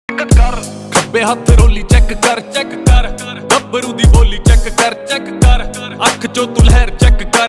ਕਰ ਖੱਬੇ ਹੱਥ ਰੋਲੀ ਚੈੱਕ ਕਰ ਗੱਭਰੂ ਦੀ ਬੋਲੀ ਚੈੱਕ ਕਰ ਅੱਖ ਚੋਂ ਤੂੰ ਲਹਿਰ ਚੈੱਕ ਕਰ।